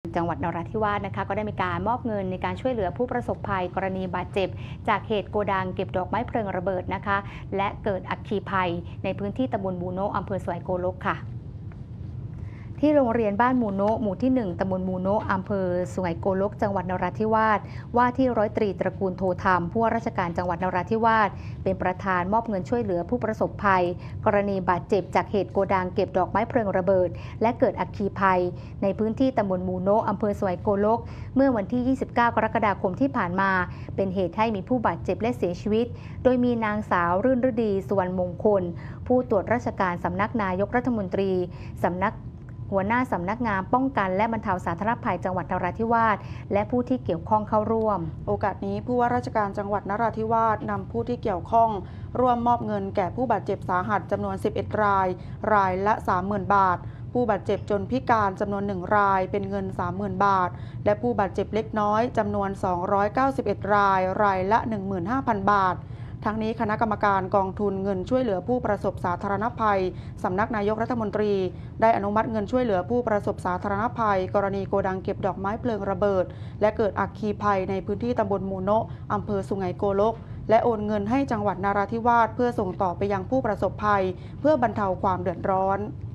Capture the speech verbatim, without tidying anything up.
จังหวัดนราธิวาสนะคะก็ได้มีการมอบเงินในการช่วยเหลือผู้ประสบภัยกรณีบาดเจ็บจากเหตุโกดังเก็บดอกไม้เพลิงระเบิดนะคะและเกิดอัคคีภัยในพื้นที่ตำบลมูโนะอำเภอสวายโกลกค่ะที่โรงเรียนบ้านมูโนะหมู่ที่หนึ่งตำบลมูโนะอำเภอสุไหงโกลกจังหวัดนราธิวาสว่าที่ร้อยตรีตระกูลโทธรรมผู้ว่าราชการจังหวัดนราธิวาสเป็นประธานมอบเงินช่วยเหลือผู้ประสบภัยกรณีบาดเจ็บจากเหตุโกดังเก็บดอกไม้เพลิงระเบิดและเกิดอัคคีภัยในพื้นที่ตำบลมูโนะอำเภอสุไหงโกลกเมื่อวันที่ ยี่สิบเก้า กรกฎาคมที่ผ่านมาเป็นเหตุให้มีผู้บาดเจ็บและเสียชีวิตโดยมีนางสาวรื่นฤดีสุวรรณมงคลผู้ตรวจราชการสำนักนายกรัฐมนตรีสำนักหัวหน้าสำนักงานป้องกันและบรรเทาสาธารณภัยจังหวัดนราธิวาสและผู้ที่เกี่ยวข้องเข้าร่วมโอกาสนี้ผู้ว่าราชการจังหวัดนราธิวาสนำผู้ที่เกี่ยวข้องร่วมมอบเงินแก่ผู้บาดเจ็บสาหัสจำนวนสิบเอ็ดรายรายละ สามหมื่น บาทผู้บาดเจ็บจนพิการจำนวนหนึ่งรายเป็นเงิน สามหมื่น บาทและผู้บาดเจ็บเล็กน้อยจำนวนสองร้อยเก้าสิบเอ็ดรายรายละ หนึ่งหมื่นห้าพัน บาททั้งนี้คณะกรรมการกองทุนเงินช่วยเหลือผู้ประสบสาธารณภัยสำนักนายกรัฐมนตรีได้อนุมัติเงินช่วยเหลือผู้ประสบสาธารณภัยกรณีโกดังเก็บดอกไม้เพลิงระเบิดและเกิดอัคคีภัยในพื้นที่ตำบลมูโนะอำเภอสุไหงโกลกและโอนเงินให้จังหวัดนราธิวาสเพื่อส่งต่อไปยังผู้ประสบภัยเพื่อบรรเทาความเดือดร้อน